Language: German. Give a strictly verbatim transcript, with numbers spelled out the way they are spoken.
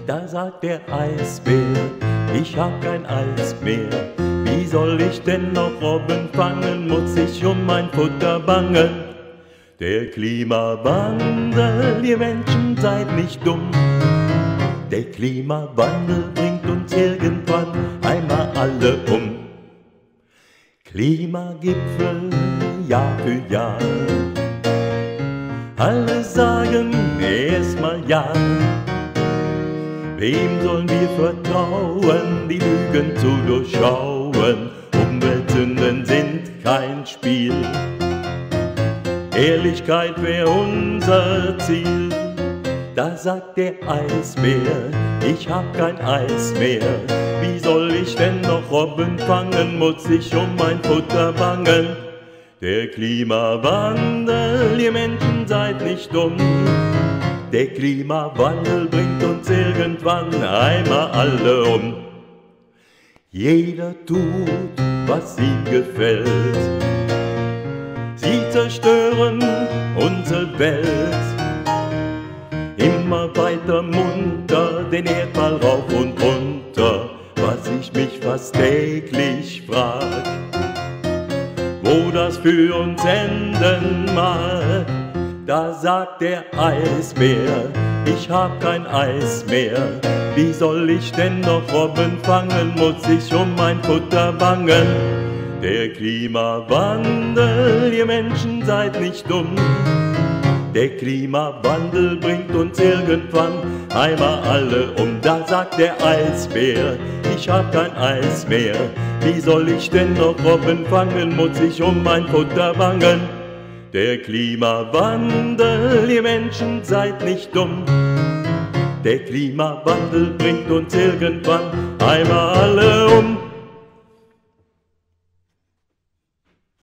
Da sagt der Eisbär, ich hab kein Eis mehr. Wie soll ich denn noch Robben fangen, muss ich um mein Futter bangen. Der Klimawandel, ihr Menschen seid nicht dumm. Der Klimawandel bringt uns irgendwann einmal alle um. Klimagipfel Jahr für Jahr. Alle sagen erstmal ja. Wem sollen wir vertrauen, die Lügen zu durchschauen? Umweltsünden sind kein Spiel. Ehrlichkeit wäre unser Ziel. Da sagt der Eisbär, ich hab kein Eis mehr. Wie soll ich denn noch Robben fangen, muss ich um mein Futter bangen. Der Klimawandel, ihr Menschen seid nicht dumm. Der Klimawandel bringt uns irgendwann einmal alle um. Jeder tut, was ihm gefällt. Sie zerstören unsere Welt. Immer weiter munter, den Erdball rauf und runter. Was ich mich fast täglich frag, wo das für uns enden mag. Da sagt der Eisbär, ich hab kein Eis mehr. Wie soll ich denn noch Robben fangen, muss ich um mein Futter bangen. Der Klimawandel, ihr Menschen seid nicht dumm. Der Klimawandel bringt uns irgendwann einmal alle um. Da sagt der Eisbär, ich hab kein Eis mehr. Wie soll ich denn noch Robben fangen, muss ich um mein Futter bangen. Der Klimawandel, ihr Menschen seid nicht dumm. Der Klimawandel bringt uns irgendwann einmal alle um.